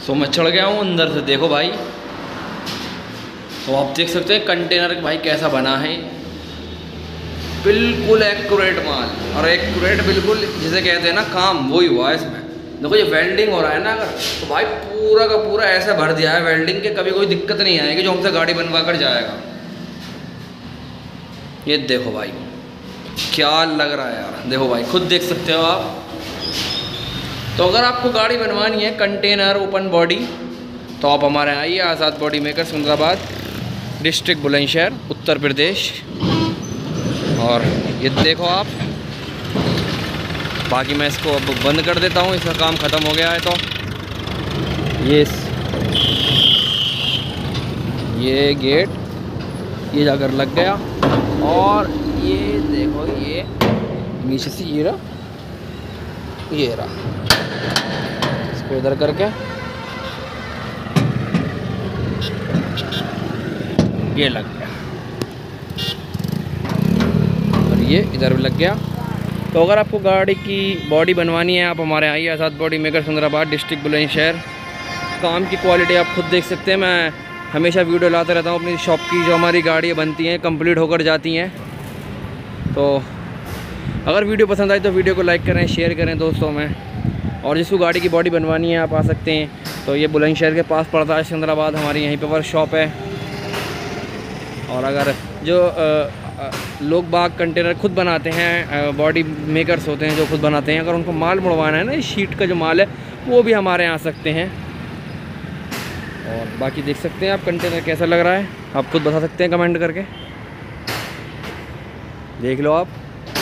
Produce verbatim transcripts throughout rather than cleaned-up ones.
सो मैं चढ़ गया हूँ अंदर से, देखो भाई। तो आप देख सकते हैं कंटेनर भाई कैसा बना है, बिल्कुल एक्यूरेट माल। और एक्यूरेट बिल्कुल जिसे कहते हैं ना काम, वही हुआ है इसमें। देखो ये वेल्डिंग हो रहा है ना अगर, तो भाई पूरा का पूरा ऐसा भर दिया है वेल्डिंग के, कभी कोई दिक्कत नहीं आएगी जो हमसे गाड़ी बनवा कर जाएगा। ये देखो भाई क्या लग रहा है यार, देखो भाई खुद देख सकते हो आप। तो अगर आपको गाड़ी बनवानी है कंटेनर ओपन बॉडी, तो आप हमारे यहाँ आइए, Azad body maker, Sikandrabad district Bulandshahr Uttar Pradesh. और ये देखो आप, बाकी मैं इसको अब बंद कर देता हूँ, इसका काम ख़त्म हो गया है। तो ये ये गेट ये जाकर लग गया, और ये देखो ये नीचे से ये रहा, ये रहा, इसको इधर करके ये लग गया, और ये इधर भी लग गया। तो अगर आपको गाड़ी की बॉडी बनवानी है, आप हमारे आइए, Azad body maker, Sikandrabad district Bulandshahr. काम की क्वालिटी आप खुद देख सकते हैं। मैं हमेशा वीडियो लाते रहता हूँ अपनी शॉप की, जो हमारी गाड़ियाँ बनती हैं कंप्लीट होकर जाती हैं। तो अगर वीडियो पसंद आए तो वीडियो को लाइक करें, शेयर करें दोस्तों में। और जिसको गाड़ी की बॉडी बनवानी है आप आ सकते हैं। तो ये बुलंदशहर के पास पड़ता है सिकंदराबाद, हमारी यहीं पर वर्कशॉप है। और अगर जो आ, लोग बाग कंटेनर खुद बनाते हैं, बॉडी मेकर्स होते हैं जो खुद बनाते हैं, अगर उनको माल मुड़वाना है ना, इस शीट का जो माल है वो भी हमारे यहाँ आ सकते हैं। और बाकी देख सकते हैं आप कंटेनर कैसा लग रहा है, आप खुद बता सकते हैं कमेंट करके, देख लो आप।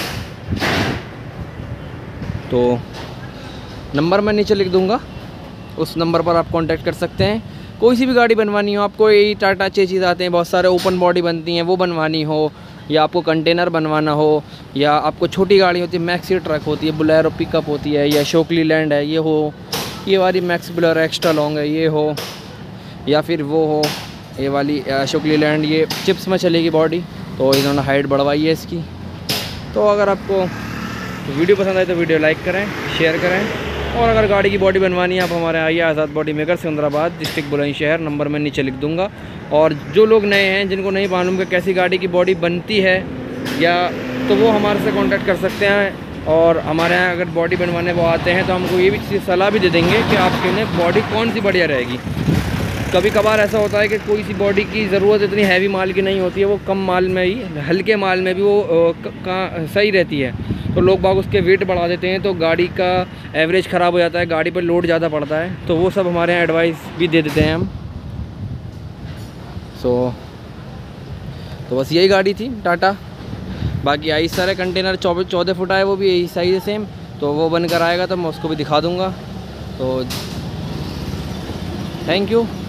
तो नंबर मैं नीचे लिख दूँगा, उस नंबर पर आप कांटेक्ट कर सकते हैं। कोई सी भी गाड़ी बनवानी हो आपको, यही टाटा चेज़ आते हैं, बहुत सारे ओपन बॉडी बनती हैं, वो बनवानी हो, या आपको कंटेनर बनवाना हो, या आपको छोटी गाड़ी होती है, मैक्सी ट्रक होती है, बुलेरो पिकअप होती है, या अशोक लीलैंड है, ये हो, ये वाली मैक्स बुलेरो एक्स्ट्रा लॉन्ग है ये हो, या फिर वो हो ये वाली अशोक लीलैंड, ये चिप्स में चलेगी बॉडी, तो इन्होंने हाइट बढ़वाई है इसकी। तो अगर आपको वीडियो पसंद आए तो वीडियो लाइक करें, शेयर करें। और अगर गाड़ी की बॉडी बनवानी है आप हमारे आइए, Azad body maker, Sikandrabad district Bulandshahr. Number मैं नीचे लिख दूंगा। और जो लोग नए हैं, जिनको नहीं मालूम कि कैसी गाड़ी की बॉडी बनती है, या तो वो हमारे से कांटेक्ट कर सकते हैं। और हमारे यहाँ अगर बॉडी बनवाने वो आते हैं तो हमको ये भी चीज़ सलाह भी दे देंगे कि आपके लिए बॉडी कौन सी बढ़िया रहेगी। कभी कभार ऐसा होता है कि कोई सी बॉडी की ज़रूरत इतनी हैवी माल की नहीं होती है, वो कम माल में ही, हल्के माल में भी वो का सही रहती है। तो लोग बाग उसके वेट बढ़ा देते हैं, तो गाड़ी का एवरेज ख़राब हो जाता है, गाड़ी पर लोड ज़्यादा पड़ता है। तो वो सब हमारे यहाँ एडवाइस भी दे देते हैं हम। सो तो बस यही गाड़ी थी टाटा। बाकी आई सारे कंटेनर चौबीस चौदह फुट आए, वो भी यही साइज़ है सेम। तो वो बनकर आएगा तो मैं उसको भी दिखा दूँगा। तो थैंक यू।